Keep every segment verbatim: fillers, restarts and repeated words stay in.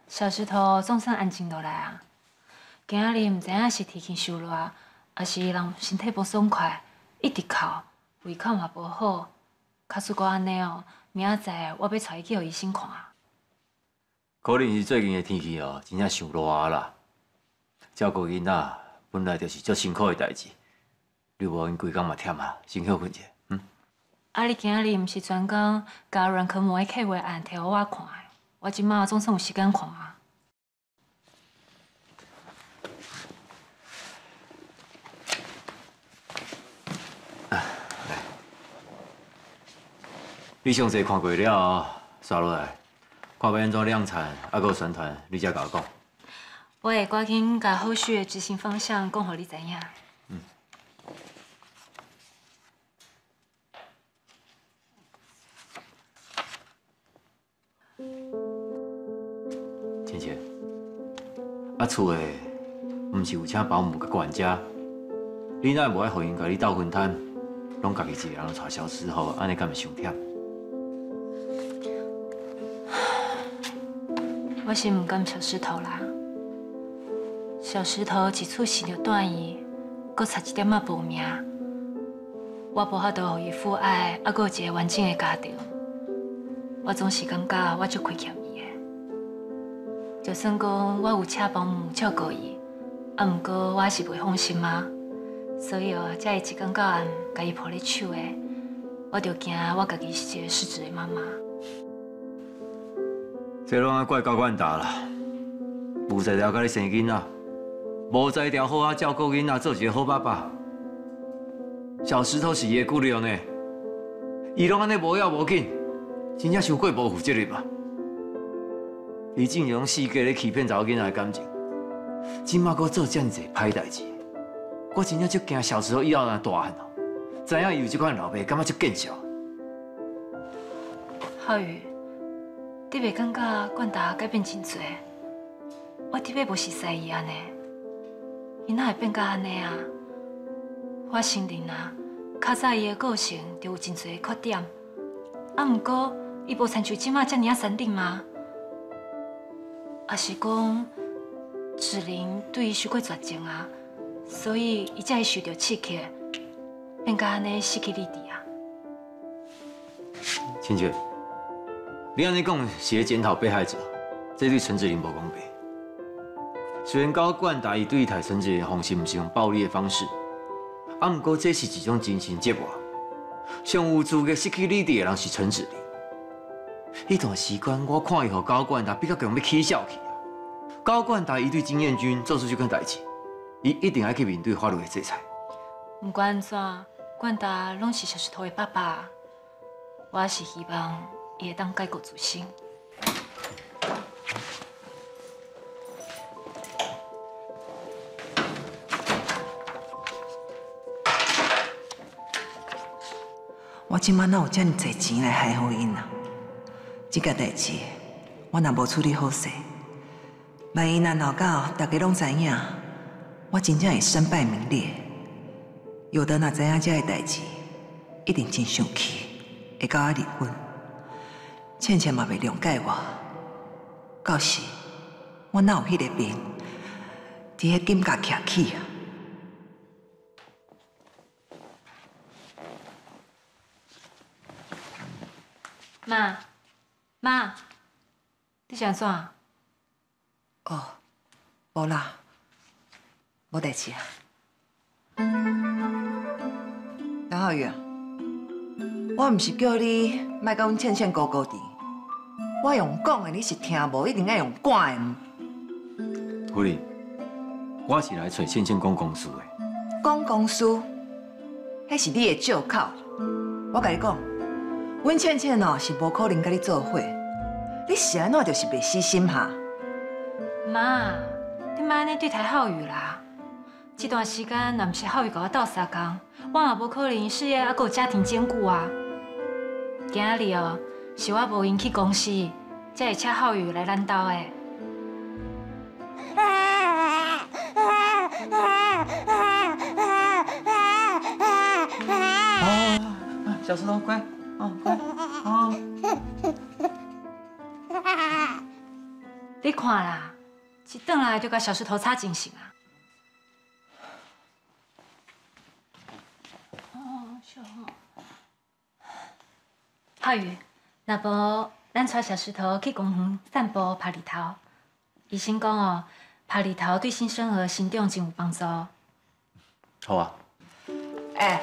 小石头总算安静落来啊！今仔日唔知影是天气受热，还是人身体无爽快，一直哭，胃口嘛无好。假使搁安尼哦，明仔载我要带伊去互医生看。 可能是最近的天气哦，真正伤热啦。照顾囡仔本来就是足辛苦的代志，你无因规工嘛忝啊，先休困者，嗯。 啊，你今仔日毋是专工甲软科膜的客户案摕互我看的，我即马总算有时间看啊。 你详细看过了后，刷落来，看要安怎量产，还有宣传，你才甲我讲。 我会赶紧甲后续的执行方向讲互你知影。 嗯。倩倩，啊厝的，毋是有请保姆甲管家，你哪会无爱互因甲你斗分摊，拢家己一个人带小时候，安尼敢毋伤忝？ 我是唔甘小石头啦，小石头一次生着断伊，搁差一点仔无命，我无法度互伊父爱，还搁有一个完整的家庭，我总是感觉我足亏欠伊的。就算讲我有请保姆照顾伊，啊，毋过我还是袂放心啊，所以哦，才会一天到晚甲伊抱咧手的，我就惊我家己是一个失职的妈妈。 这拢爱怪高冠达啦，无才调甲你生囡仔，无才调好啊照顾囡仔，做一个好爸爸。小石头是伊的骨肉呢，伊拢安尼无要无紧，真正伤过无负责任嘛。伊竟然用世界咧欺骗查某囡仔的感情，今麦搁做遮尔济歹代志，我真正足惊小石头以后若大汉哦，知影伊有这款老爸，感觉足见笑。 浩宇。 你袂感觉冠达改变真多？我特别无熟悉伊安尼，伊哪会变甲安尼啊？我承认啊，较早伊的个性就有真多缺点，啊，毋过伊无亲像即马遮尔啊坚定吗？还是讲志玲对伊伤过绝情啊，所以伊才会受到刺激，变甲安尼失去理智啊？ 倩倩。 你安尼讲是咧检讨被害者，这对陈志玲无公平。虽然高冠达伊对待陈志玲的方式毋是用暴力的方式，啊，毋过这是一种精神折磨。上有资格失去理智的人是陈志玲。迄段时间，我看伊和高冠达比较强要起笑去啊。高冠达伊对金燕君做出这款代志，伊一定要去面对法律的制裁。 不管安怎，冠达拢是小石头的爸爸，我是希望。 伊会当改过自新。 我即摆哪有遮尔侪钱来害好因啊？这件代志，我若无处理好势，万一若闹到大家拢知影，我真正会身败名裂。有的若知影这个代志，一定真生气，会甲我离婚。 倩倩嘛袂谅解我，到时我哪有迄个面伫迄金甲徛起啊？ 妈，妈，你是安怎？ 哦，无啦，无代志啊。杨浩宇啊，我毋是叫你莫甲阮倩倩高高低。 我用讲的，你是听无，一定要用赶的。 夫人，我是来找倩倩讲公事的。 讲公事，迄是你的借口。我甲你讲，阮倩倩哦是无可能甲你做伙。你是安怎就是袂死心哈？ 妈，你莫安尼对待浩宇啦。这段时间若毋是浩宇甲我斗相共，我嘛无可能事业还阁有家庭兼顾啊。今仔日哦。 是我无引去公司，才会请浩宇来咱兜的。 哦，小石头乖，哦乖，哦。 你看啦，一转来就甲小石头吵精神啊！哦，小好。浩宇，那无咱带小石头去公园散步、爬日头。医生讲哦，爬日头对新生儿成长真有帮助。 好啊。 哎，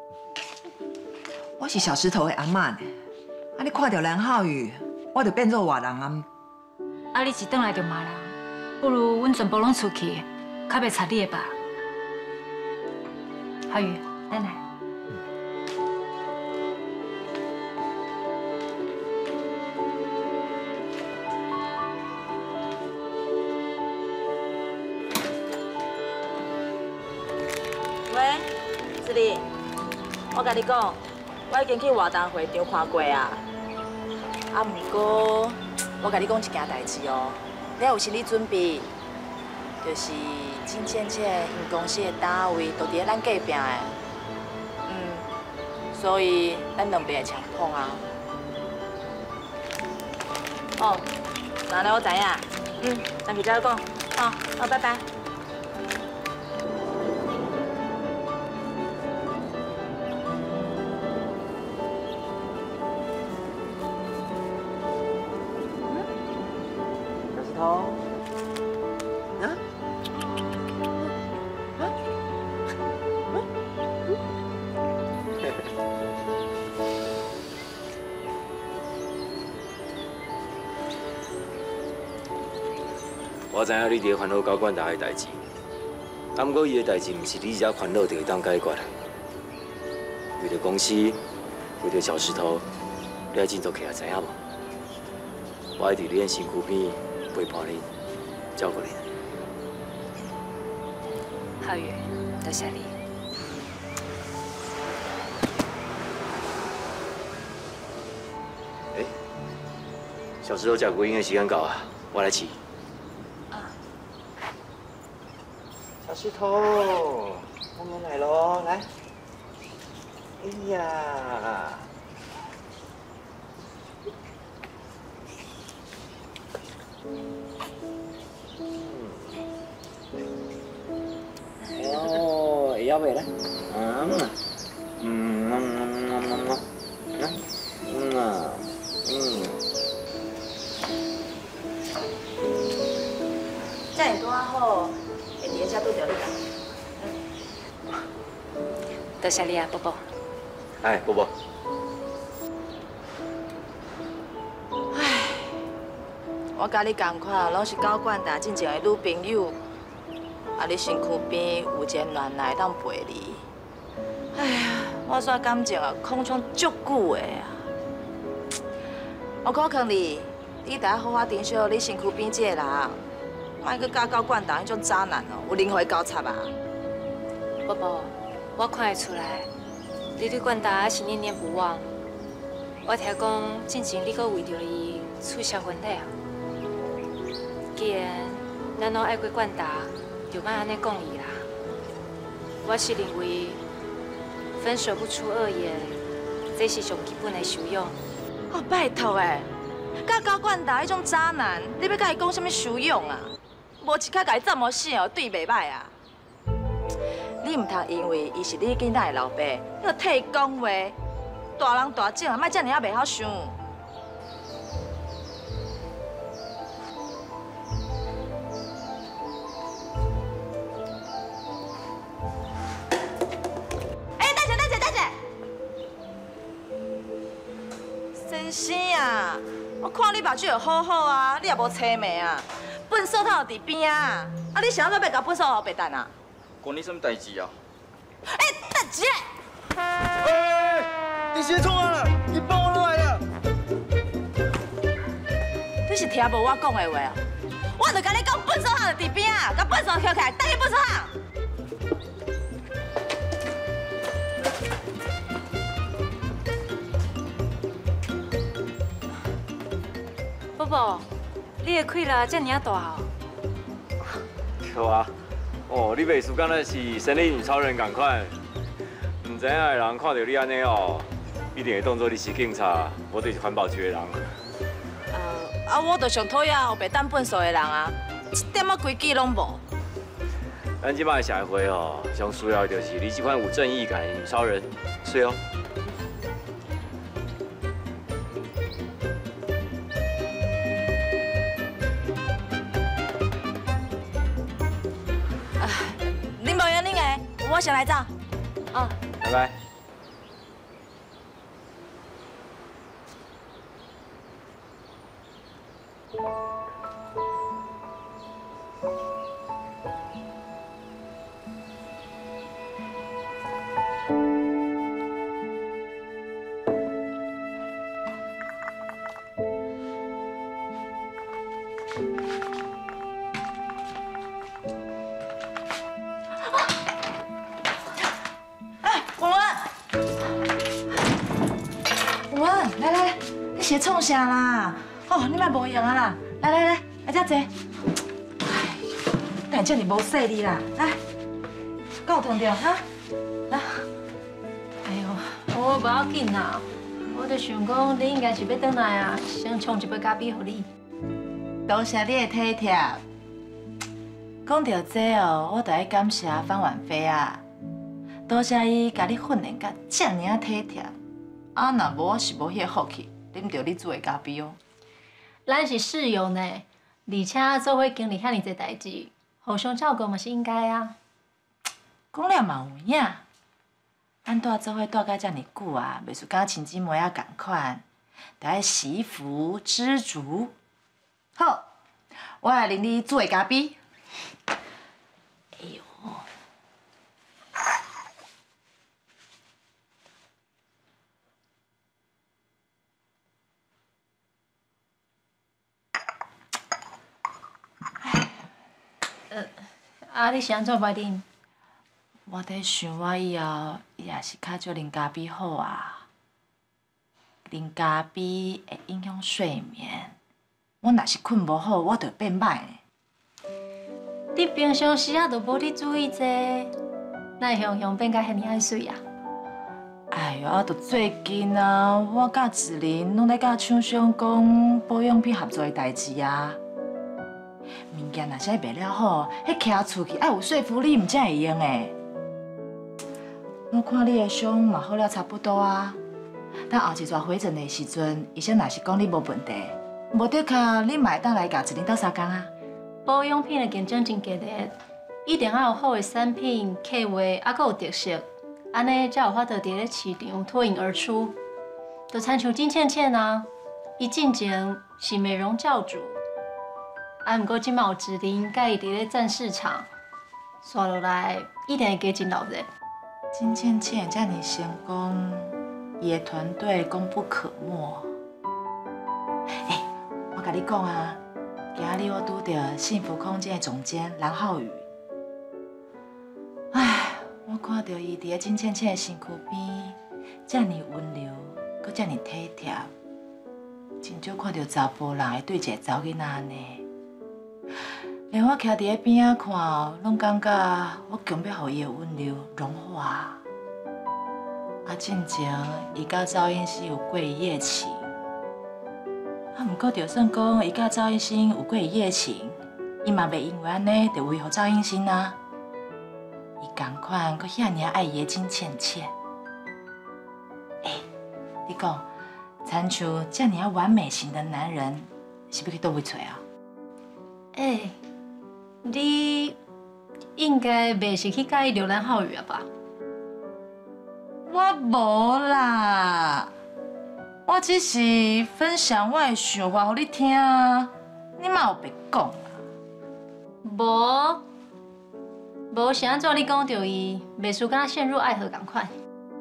我是小石头的阿嬷呢。啊，你看到梁浩宇，我就变做外人啊。 啊，你一转来就骂人，不如阮全部拢出去，较袂插你的吧。浩宇，咱来。 喂，子丽，我甲你讲，我已经去活动会场看过啊。啊，毋过我甲你讲一件代志哦，你要有心理准备，就是真倩倩因公司的单位都伫咧咱隔壁的，嗯，所以咱两边会相碰啊。哦，那了我知影，嗯，咱就这样讲，好，好，拜拜。 我知影你伫烦恼高管达的代志，啊，不过伊的代志毋是你一只烦恼就会当解决的。为着公司，为着小石头，你爱振作起来，知影无？我会伫你的身躯边陪伴你，照顾你。 浩宇，多谢你。 哎，小石头食过应的时间到啊，我来饲。 小石头，我们来喽，来！哎呀，哦，要不来？嗯，嗯嗯嗯嗯嗯，嗯啊，嗯。 这样多好。 会伫遮拄着你啦。 多谢你啊，宝宝。 哎，宝宝。 唉，我甲你同款，拢是高管达真正的女朋友。啊，你身躯边有一个暖男当陪你。哎呀，我煞感情啊，空窗足久的啊。我可劝你，你得好好珍惜你身躯边这个人。 莫去甲高管达迄种渣男哦，有灵魂交叉啊！ 宝宝，我看会出来，你对冠达是念念不忘。我听讲，进前你阁为着伊取消婚礼啊。既然咱拢爱过冠达，就莫安尼讲伊啦。我是认为，分手不出恶言，这是上基本的修养。 哦，拜托诶，甲高管达迄种渣男，你要甲伊讲什么修养啊？ 无一刻甲伊这么死哦，对袂歹啊！你唔通因为伊是你囡仔的老爸，你就替伊讲话，大人大种啊，莫遮尔啊袂晓想。哎，大姐，大姐，大姐，先生啊，我看你目睭就好好啊，你也无青眉啊。 粪扫桶就伫边啊！啊，你想要要甲粪扫桶白蛋啊？ 关你什么代志啊？ 哎，大姐！ 哎，你先冲啊了！你帮我来了！ 你是听无我讲的话啊？我就甲你讲，粪扫桶就伫边啊，甲粪扫捡起来，带去粪扫桶。宝宝。 你的气力这么大哦！ 对啊，哦，你袂输敢若是神力女超人同款，唔知影的人看到你安尼哦，一定会当作你是警察，我就是环保局的人。 呃， 啊，我就上讨厌后白等本数的人啊，一点仔规矩拢无。 咱即摆的社会哦，上需要的就是你这款有正义感的女超人，是哦。 啊，恁无用恁的，我先来走。哦， 拜拜。 别创啥啦！哦，你莫无用啊啦！来来来，来遮坐。哎，但遮尔无细力啦，来，够痛着哈？来。 哎呦，我无要紧啦，我就想讲你应该是要转来啊，先冲一杯咖啡给你。 多谢你的体贴。讲到这哦，我着要感谢方婉菲啊，多谢伊甲你训练甲遮尔啊体贴。啊，若无我是无迄个福气。 啉到你煮的咖啡哦， 咱是室友呢，而且做伙经历遐尼侪代志，互相照顾嘛是应该啊。 讲了嘛有影，咱住做伙住甲遮尔久啊，袂输甲亲姊妹啊共款，着爱惜福知足。好，我来啉你煮的咖啡。哎呦！ 呃，啊，你是安怎袂啉？ 我在想，我以后也是较少啉咖啡好啊。啉咖啡会影响睡眠，我若是困无好，我就变歹呢。 你平常时啊，都无伫注意这，哪会向向变甲遐尼爱水啊？ 哎呦，啊，都最近啊，我甲子琳拢在甲厂商讲保养品合作的代志啊。 物件若是爱卖了好，迄徛出去爱有说服力，毋才会用诶。我看你的伤嘛好了差不多啊，等后一撮回诊的时阵，医生若是讲你无问题，无得卡你嘛会当来甲一年斗相共啊。 保养品的竞争真激烈，一定要有好的产品、客户，还佫有特色，安尼才有法度伫咧市场脱颖而出。就亲像金倩倩啊，伊进前是美容教主。 啊，毋过即摆有志玲甲伊伫咧占市场，刷落来一定会加真闹热。 金倩倩遮尔成功，伊的团队功不可没。哎、欸，我甲你讲啊，今仔日我拄到幸福空间的总监蓝浩宇。哎，我看到伊伫咧金倩倩的身躯边，遮尔温柔，搁遮尔体贴，真少看到查甫人会对一个查某囡仔安尼。 连我徛伫咧边仔看哦，拢感觉我强要予伊的温柔融化。啊，进前伊甲赵英熙有过一夜情，啊，毋过就算讲伊甲赵英熙有过一夜情，伊嘛袂因为安尼就维护赵英熙啊。伊同款佫遐尔爱伊的金倩倩。哎、欸，你讲，亲像遮尔完美型的男人，是要去倒位找啊？ 哎、欸，你应该袂是去介意刘兰浩宇啊吧？ 我无啦，我只是分享我的想法互你听，你嘛有白讲啦。 无，无是安怎你讲到伊，袂输敢陷入爱河共款。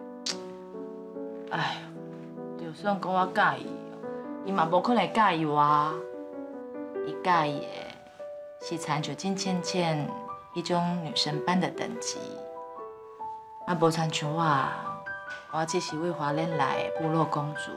哎，就算讲我介意，伊嘛无可能介意我，伊介意的。 是参像金倩倩迄种女神般的等级，啊，无参像我，我只是为华莲来的部落公主。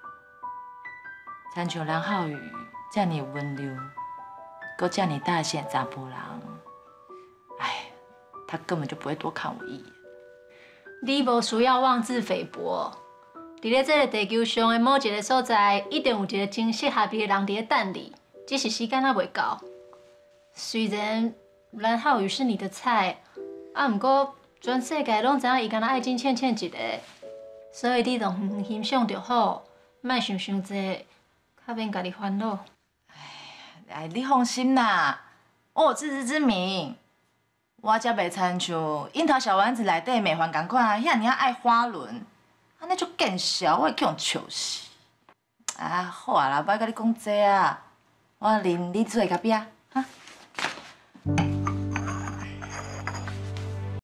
参像蓝浩宇这样温柔，搁这样大线查甫人，哎，他根本就不会多看我一眼。 你无需要妄自菲薄， 伫咧这个地球上的某一个所在，一定有一个真适合你的人伫咧等你，只是时间还袂到。虽然蓝浩宇是你的菜，啊，毋过全世界拢知影伊敢若爱真倩倩一个，所以你就远远欣赏就好，莫想伤济，较免家己烦恼。 哎，你放心啦，我有自知之明，我才袂亲像樱桃小丸子内底美环共款，遐尔啊爱花轮，安尼足见笑，我会去用笑死。啊，好啊啦，莫甲你讲这啊，我啉你做的咖啡啊，哈。